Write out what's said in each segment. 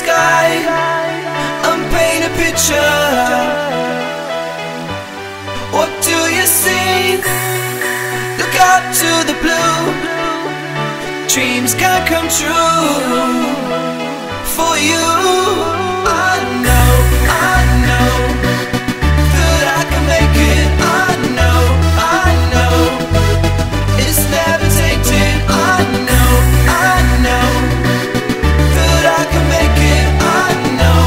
sky and paint a picture. What do you see? Look up to the blue. Dreams can come true for you. I know that I can make it. I know it's never tainted. I know that I can make it. I know.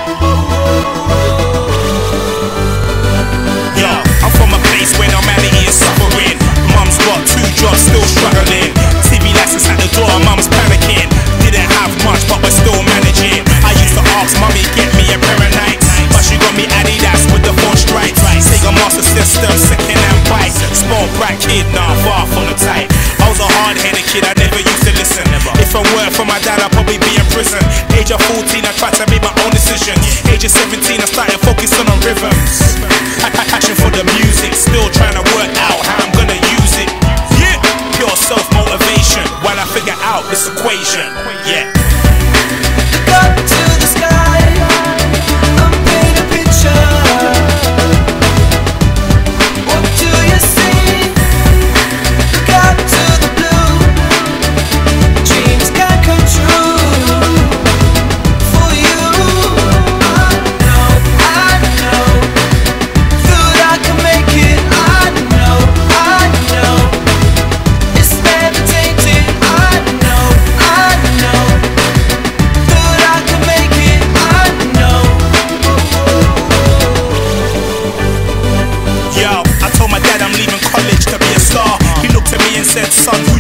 Yeah, I'm from a place where normality is suffering. Mum's got 2 jobs, still struggling. TV license at the door, mum's panicking. Didn't have much, but we're still managing. I used to ask mummy, get me a pair of Nikes, but she got me Adidas with the 4 stripes. Sega Master System, second hand bike. Spoiled brat kid, nah, far from the type. I was a hard-headed kid, I never used to listen. If it weren't for my dad, I'd probably be in prison. Age of 14, I tried to make my own decisions. Age of 17, I started focusing on rhythms. Passion for the music, still trying to work out how I'm gonna use it. Yeah, pure self-motivation while I figure out this equation. Yeah. Look up to the sky and paint a picture. What do you see? Look up to the blue. Dreams can come true for you. I know that I can make it. I know it's never tainted. I know that I can make it. I know. Yo, I told my dad I'm leaving college to be a star. He looked at me and said, son, who